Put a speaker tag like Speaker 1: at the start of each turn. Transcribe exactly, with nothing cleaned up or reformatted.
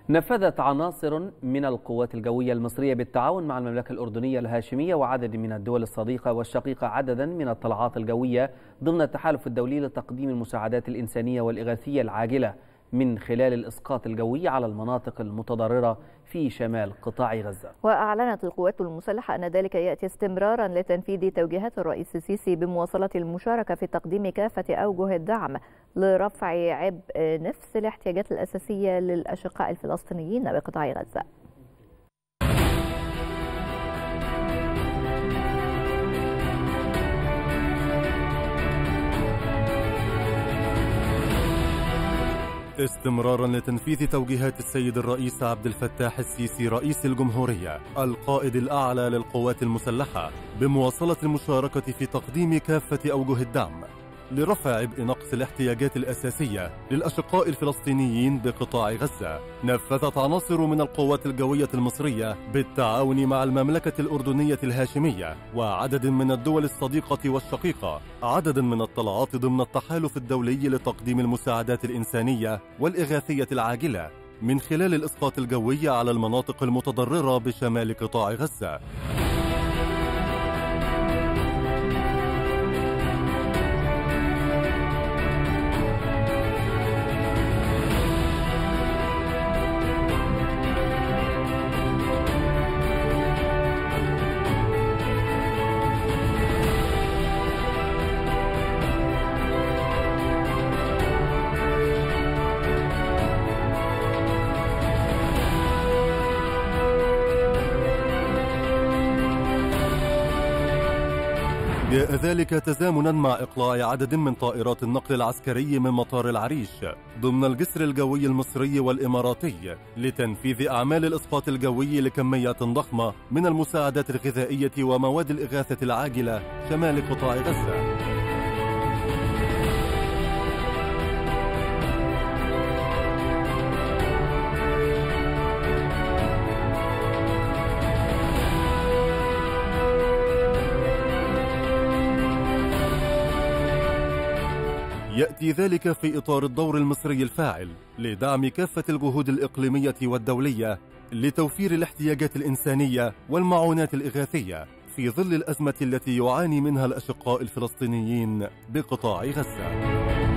Speaker 1: نفذت عناصر من القوات الجوية المصرية بالتعاون مع المملكة الأردنية الهاشمية وعدد من الدول الصديقة والشقيقة عددا من الطلعات الجوية ضمن التحالف الدولي لتقديم المساعدات الإنسانية والإغاثية العاجلة من خلال الإسقاط الجوي على المناطق المتضررة في شمال قطاع غزة.
Speaker 2: وأعلنت القوات المسلحة أن ذلك يأتي استمرارا لتنفيذ توجيهات الرئيس السيسي بمواصلة المشاركة في تقديم كافة أوجه الدعم لرفع عبء نفس الاحتياجات الأساسية للأشقاء الفلسطينيين بقطاع غزة.
Speaker 3: استمرارا لتنفيذ توجيهات السيد الرئيس عبد الفتاح السيسي رئيس الجمهورية القائد الأعلى للقوات المسلحة بمواصلة المشاركة في تقديم كافة أوجه الدعم لرفع عبء نقص الاحتياجات الأساسية للأشقاء الفلسطينيين بقطاع غزة. نفذت عناصر من القوات الجوية المصرية بالتعاون مع المملكة الأردنية الهاشمية وعدد من الدول الصديقة والشقيقة عددا من الطلعات ضمن التحالف الدولي لتقديم المساعدات الإنسانية والإغاثية العاجلة من خلال الإسقاط الجوي على المناطق المتضررة بشمال قطاع غزة. جاء ذلك تزامنا مع إقلاع عدد من طائرات النقل العسكري من مطار العريش ضمن الجسر الجوي المصري والإماراتي لتنفيذ أعمال الإسقاط الجوي لكميات ضخمة من المساعدات الغذائية ومواد الإغاثة العاجلة شمال قطاع غزة. يأتي ذلك في إطار الدور المصري الفاعل لدعم كافة الجهود الإقليمية والدولية لتوفير الاحتياجات الإنسانية والمعونات الإغاثية في ظل الأزمة التي يعاني منها الأشقاء الفلسطينيين بقطاع غزة.